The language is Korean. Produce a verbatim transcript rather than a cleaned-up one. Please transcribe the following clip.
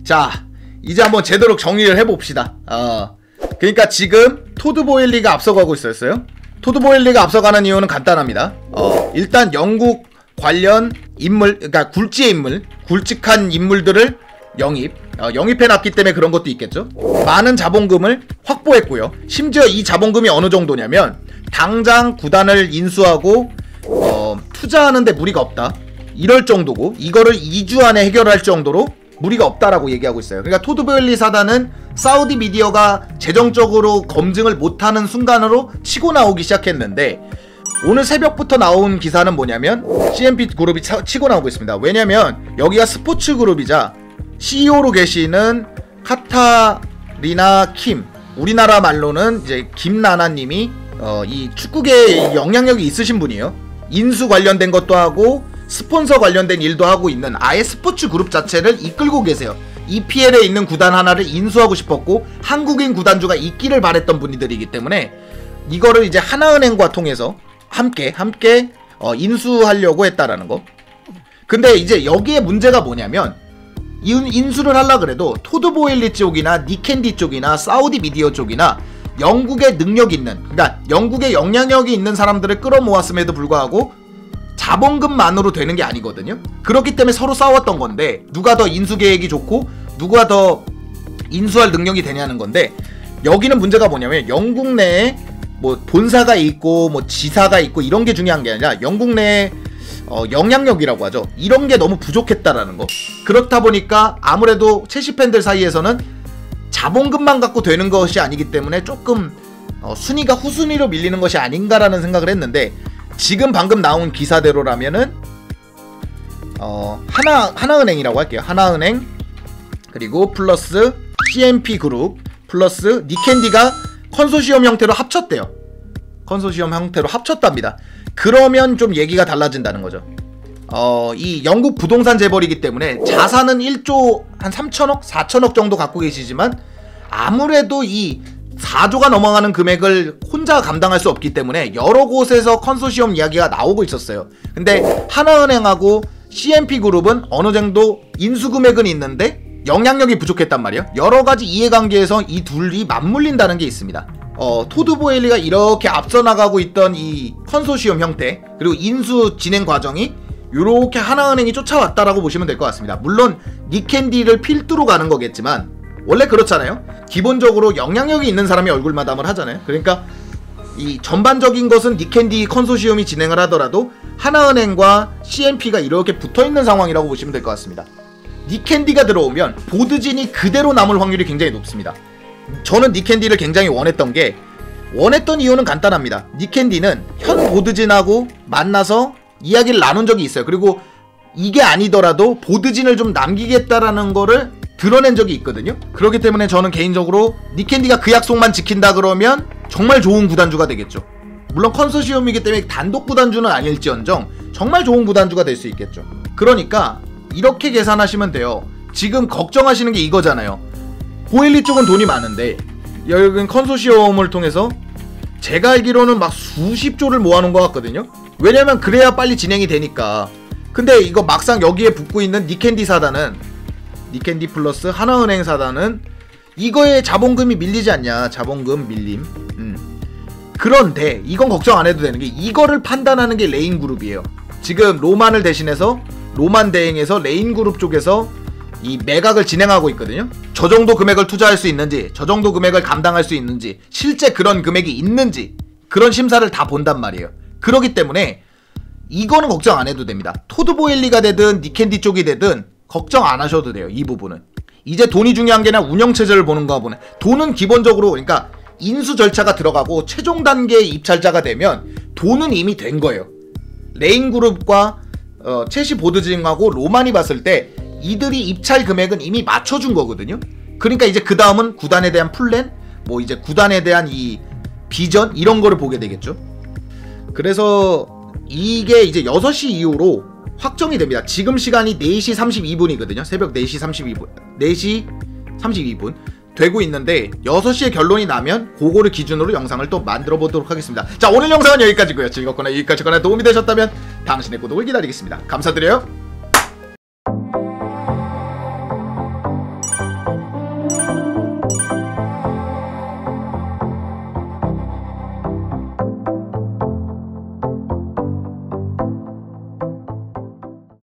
자, 이제 한번 제대로 정리를 해봅시다. 어, 그러니까 지금 토드 보일리가 앞서가고 있었어요. 토드 보일리가 앞서가는 이유는 간단합니다. 어, 일단 영국 관련 인물, 그러니까 굴지의 인물, 굵직한 인물들을 영입, 어, 영입해놨기 때문에 그런 것도 있겠죠. 많은 자본금을 확보했고요. 심지어 이 자본금이 어느 정도냐면 당장 구단을 인수하고 어, 투자하는데 무리가 없다, 이럴 정도고, 이거를 이 주 안에 해결할 정도로 무리가 없다라고 얘기하고 있어요. 그러니까 토드 보일리 사단은 사우디 미디어가 재정적으로 검증을 못하는 순간으로 치고 나오기 시작했는데, 오늘 새벽부터 나온 기사는 뭐냐면 씨엠피 그룹이 차, 치고 나오고 있습니다. 왜냐면 여기가 스포츠 그룹이자 씨이오로 계시는 카타리나 킴, 우리나라 말로는 이제 김나나님이 어, 이 축구계에 영향력이 있으신 분이에요. 인수 관련된 것도 하고 스폰서 관련된 일도 하고 있는 아예 스포츠 그룹 자체를 이끌고 계세요. 이피엘에 있는 구단 하나를 인수하고 싶었고 한국인 구단주가 있기를 바랬던 분들이기 때문에 이거를 이제 하나은행과 통해서 함께 함께 어, 인수하려고 했다라는 거. 근데 이제 여기에 문제가 뭐냐면 인, 인수를 하려 그래도 토드 보일리 쪽이나 니캔디 쪽이나 사우디 미디어 쪽이나 영국의 능력 있는, 그러니까 영국의 영향력이 있는 사람들을 끌어모았음에도 불구하고 자본금만으로 되는 게 아니거든요. 그렇기 때문에 서로 싸웠던 건데, 누가 더 인수 계획이 좋고 누가 더 인수할 능력이 되냐는 건데, 여기는 문제가 뭐냐면 영국 내에 뭐 본사가 있고 뭐 지사가 있고 이런 게 중요한 게 아니라 영국 내에 어, 영향력이라고 하죠. 이런 게 너무 부족했다라는 거. 그렇다 보니까 아무래도 첼시 팬들 사이에서는 자본금만 갖고 되는 것이 아니기 때문에 조금 어, 순위가 후순위로 밀리는 것이 아닌가라는 생각을 했는데, 지금 방금 나온 기사대로라면은 어, 하나, 하나은행이라고 할게요. 하나은행 그리고 플러스 씨엠피 그룹 플러스 니캔디가 컨소시엄 형태로 합쳤대요. 컨소시엄 형태로 합쳤답니다. 그러면 좀 얘기가 달라진다는 거죠. 어, 이 영국 부동산 재벌이기 때문에 자산은 일조 한 삼천억, 사천억 정도 갖고 계시지만 아무래도 이 사조가 넘어가는 금액을 혼자 감당할 수 없기 때문에 여러 곳에서 컨소시엄 이야기가 나오고 있었어요. 근데 하나은행하고 씨엠피 그룹은 어느 정도 인수 금액은 있는데 영향력이 부족했단 말이에요. 여러가지 이해관계에서 이 둘이 맞물린다는 게 있습니다. 어, 토드 보일리가 이렇게 앞서 나가고 있던 이 컨소시엄 형태 그리고 인수 진행 과정이 이렇게 하나은행이 쫓아왔다라고 보시면 될 것 같습니다. 물론 니캔디를 필두로 가는 거겠지만 원래 그렇잖아요. 기본적으로 영향력이 있는 사람이 얼굴 마담을 하잖아요. 그러니까 이 전반적인 것은 니캔디 컨소시엄이 진행을 하더라도 하나은행과 씨엠피가 이렇게 붙어있는 상황이라고 보시면 될 것 같습니다. 니캔디가 들어오면 보드진이 그대로 남을 확률이 굉장히 높습니다. 저는 니캔디를 굉장히 원했던 게, 원했던 이유는 간단합니다. 니캔디는 현 보드진하고 만나서 이야기를 나눈 적이 있어요. 그리고 이게 아니더라도 보드진을 좀 남기겠다라는 거를 드러낸 적이 있거든요. 그렇기 때문에 저는 개인적으로 니캔디가 그 약속만 지킨다 그러면 정말 좋은 구단주가 되겠죠. 물론 컨소시엄이기 때문에 단독 구단주는 아닐지언정 정말 좋은 구단주가 될 수 있겠죠. 그러니까 이렇게 계산하시면 돼요. 지금 걱정하시는 게 이거잖아요. 보일리 쪽은 돈이 많은데 여기는 컨소시엄을 통해서 제가 알기로는 막 수십조를 모아놓은 것 같거든요. 왜냐면 그래야 빨리 진행이 되니까. 근데 이거 막상 여기에 붙고 있는 니캔디 사단은, 니캔디 플러스 하나은행 사단은 이거에 자본금이 밀리지 않냐. 자본금 밀림. 음. 그런데 이건 걱정 안 해도 되는 게, 이거를 판단하는 게 레인그룹이에요. 지금 로만을 대신해서 로만 대행에서 레인그룹 쪽에서 이 매각을 진행하고 있거든요. 저 정도 금액을 투자할 수 있는지, 저 정도 금액을 감당할 수 있는지, 실제 그런 금액이 있는지, 그런 심사를 다 본단 말이에요. 그렇기 때문에 이거는 걱정 안 해도 됩니다. 토드 보일리가 되든 니캔디 쪽이 되든 걱정 안 하셔도 돼요. 이 부분은 이제 돈이 중요한 게 아니라 운영체제를 보는가 보네. 돈은 기본적으로, 그러니까 인수 절차가 들어가고 최종 단계의 입찰자가 되면 돈은 이미 된 거예요. 레인그룹과 어, 첼시 보드진하고 로만이 봤을 때 이들이 입찰 금액은 이미 맞춰준 거거든요. 그러니까 이제 그 다음은 구단에 대한 플랜, 뭐 이제 구단에 대한 이 비전, 이런 거를 보게 되겠죠. 그래서 이게 이제 여섯 시 이후로 확정이 됩니다. 지금 시간이 네 시 삼십이 분이거든요. 새벽 네 시 삼십이 분, 네 시 삼십이 분 되고 있는데 여섯 시에 결론이 나면 그거를 기준으로 영상을 또 만들어 보도록 하겠습니다. 자, 오늘 영상은 여기까지고요. 즐겁거나 유익하시거나 도움이 되셨다면 당신의 구독을 기다리겠습니다. 감사드려요.